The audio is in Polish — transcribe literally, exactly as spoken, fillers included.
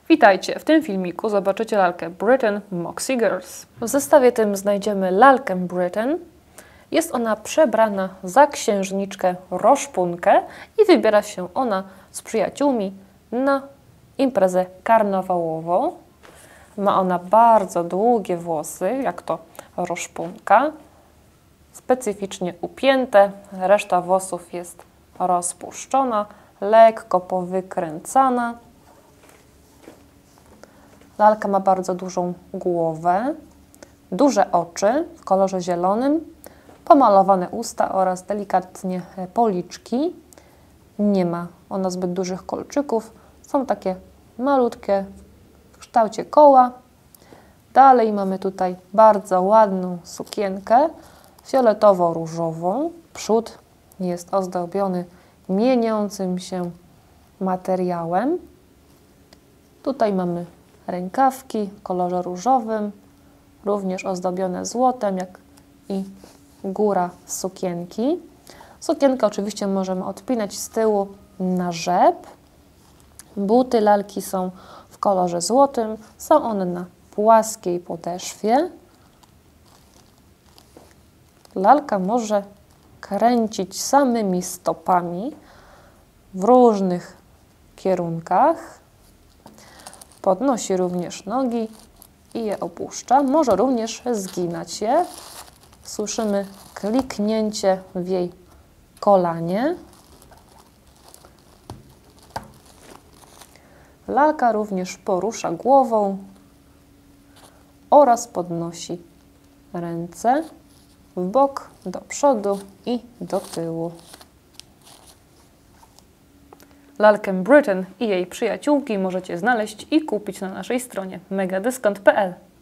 Witajcie! W tym filmiku zobaczycie lalkę Britain Moxie Girls. W zestawie tym znajdziemy lalkę Britain. Jest ona przebrana za księżniczkę Roszpunkę i wybiera się ona z przyjaciółmi na imprezę karnawałową. Ma ona bardzo długie włosy, jak to Roszpunka, specyficznie upięte, reszta włosów jest rozpuszczona, lekko powykręcana. Lalka ma bardzo dużą głowę, duże oczy w kolorze zielonym, pomalowane usta oraz delikatnie policzki. Nie ma ona zbyt dużych kolczyków, są takie malutkie w kształcie koła. Dalej mamy tutaj bardzo ładną sukienkę fioletowo-różową. Przód jest ozdobiony mieniącym się materiałem. Tutaj mamy rękawki w kolorze różowym, również ozdobione złotem, jak i góra sukienki. Sukienkę oczywiście możemy odpinać z tyłu na rzep. Buty lalki są w kolorze złotym, są one na płaskiej podeszwie. Lalka może kręcić samymi stopami w różnych kierunkach. Podnosi również nogi i je opuszcza. Może również zginać je. Słyszymy kliknięcie w jej kolanie. Lalka również porusza głową oraz podnosi ręce w bok, do przodu i do tyłu. Lalkę Britain i jej przyjaciółki możecie znaleźć i kupić na naszej stronie megadyskont kropka p l.